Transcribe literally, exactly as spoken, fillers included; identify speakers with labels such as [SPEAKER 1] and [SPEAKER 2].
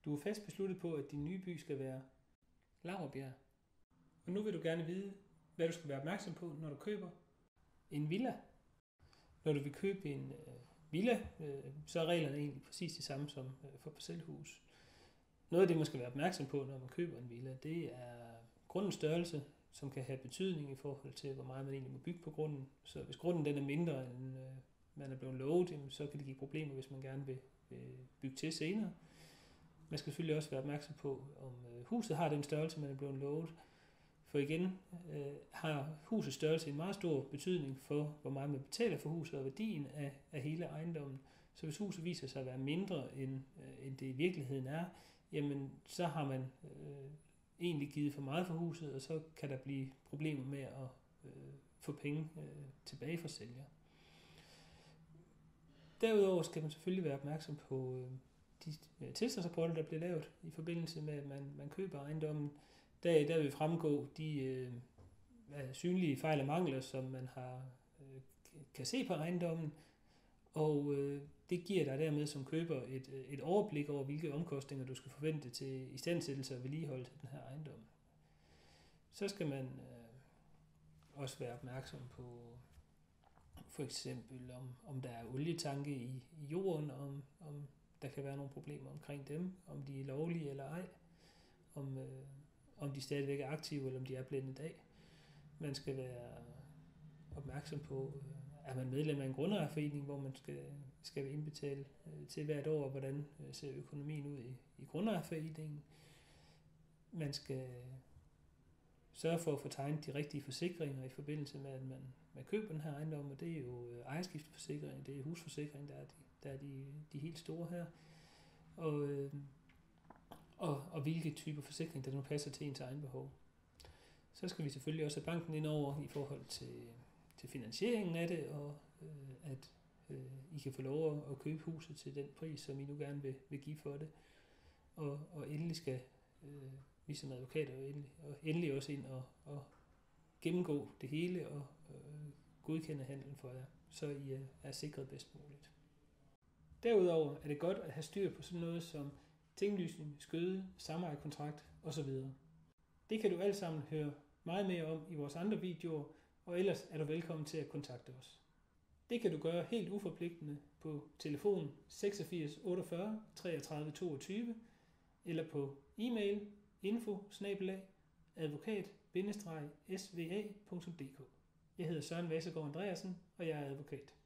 [SPEAKER 1] Du er fast besluttet på, at din nye by skal være Laurbjerg. Og nu vil du gerne vide, hvad du skal være opmærksom på, når du køber en villa. Når du vil købe en øh, villa, øh, så er reglerne egentlig præcis de samme som øh, for parcelhus. Noget af det, man skal være opmærksom på, når man køber en villa, det er grundens størrelse, som kan have betydning i forhold til, hvor meget man egentlig må bygge på grunden. Så hvis grunden den er mindre, end øh, man er blevet lovet, så kan det give problemer, hvis man gerne vil, vil bygge til senere. Man skal selvfølgelig også være opmærksom på, om øh, huset har den størrelse, man er blevet lovet. For igen øh, har husets størrelse en meget stor betydning for, hvor meget man betaler for huset og værdien af, af hele ejendommen. Så hvis huset viser sig at være mindre, end, øh, end det i virkeligheden er, jamen så har man øh, egentlig givet for meget for huset, og så kan der blive problemer med at øh, få penge øh, tilbage fra sælger. Derudover skal man selvfølgelig være opmærksom på øh, de øh, tilstandsrapporter, der bliver lavet i forbindelse med, at man, man køber ejendommen. Der, der vil fremgå de øh, synlige fejl og mangler, som man har, øh, kan se på ejendommen, og øh, det giver dig dermed som køber et, et overblik over, hvilke omkostninger du skal forvente til istandsættelse og vedligeholdelse af den her ejendom. Så skal man øh, også være opmærksom på for eksempel, om, om der er olietanke i, i jorden, om, om der kan være nogle problemer omkring dem, om de er lovlige eller ej, om, øh, om de stadigvæk er aktive, eller om de er blændet af. Man skal være opmærksom på, øh, er man medlem af en grundejerforening, hvor man skal, skal indbetale øh, til hvert år, hvordan øh, ser økonomien ud i, i grundejerforeningen. Man skal sørge for at få tegnet de rigtige forsikringer i forbindelse med, at man, man køber den her ejendom, og det er jo ejerskifteforsikring, det er husforsikring, der er de, der er de, de helt store her. Og, øh, og, og hvilke typer forsikring, der nu passer til ens egen behov. Så skal vi selvfølgelig også have banken ind over i forhold til, til finansieringen af det, og øh, at øh, I kan få lov at købe huset til den pris, som I nu gerne vil, vil give for det. Og, og endelig skal øh, vi som advokater endelig, og endelig også ind og, og gennemgå det hele og øh, godkende handlen for jer, så I er, er sikret bedst muligt. Derudover er det godt at have styr på sådan noget som tinglysning, skøde, samejerkontrakt osv. Det kan du alt sammen høre meget mere om i vores andre videoer, og ellers er du velkommen til at kontakte os. Det kan du gøre helt uforpligtende på telefon seksogfirs otteogfyrre treogtredive toogtyve eller på e-mail info bindestreg advokat bindestreg s v a punktum d k. Jeg hedder Søren Vasegaard Andreasen, og jeg er advokat.